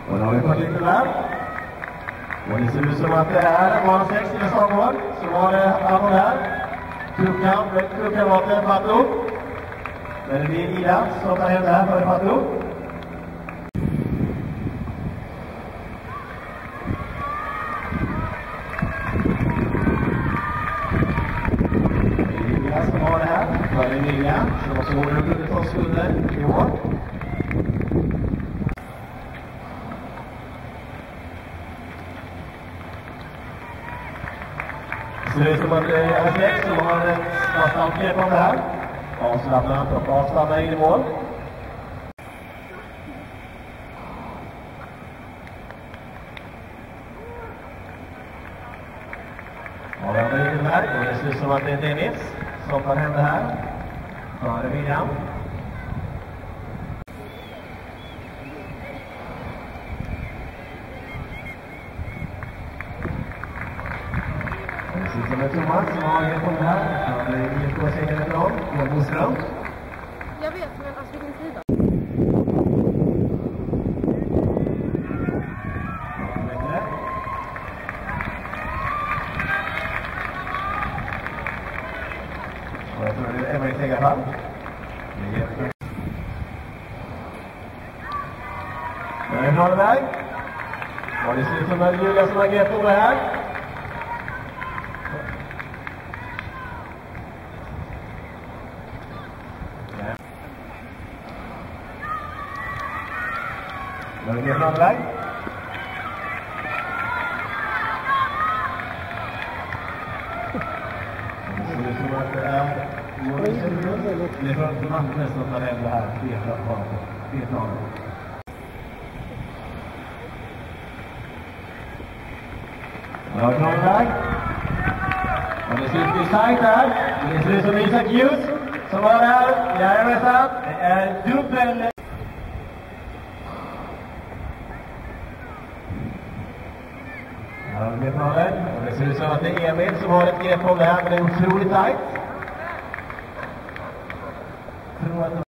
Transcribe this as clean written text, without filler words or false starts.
Och då har vi fått lite där. Och det ser ut som att det är bana 6 i startmål. Så var det Anton här. Klubbkamraten Fatto. Men det blir Ida som tar hem det här för Fatto. Ida som har det här. För Emilia. Som också går upp under 12 sekunder i år. Det ser ut som att det är Alex som har ett snabbt grepp om det här. Avslappnar in i mål. Ja, vi har in det här. Och det ser ut som att det är Dennis som tar hem det här. Före William. Det ser ut som Thomas som har grepp om det här. Han är IFK-segern ifrån. Björn Boström. Jag vet, men alltså vilken sida? Och jag tror det är Emma i Segerfall. Det är jättebra. Men det är bra det där. Och det ser ut som att Julia som har grepp om det här. Det är en annan väg. Det ser ut som att det är det är från Anders som tar hem det här B-planet. Det är en annan väg. Och det ser ut som sajt här. Det ser ut som Isak Ljus som var där. Jajamensan. Det är dubbel. Ja, det ser ut som att det är Emil som har ett grepp om det här, men det är otroligt tajt.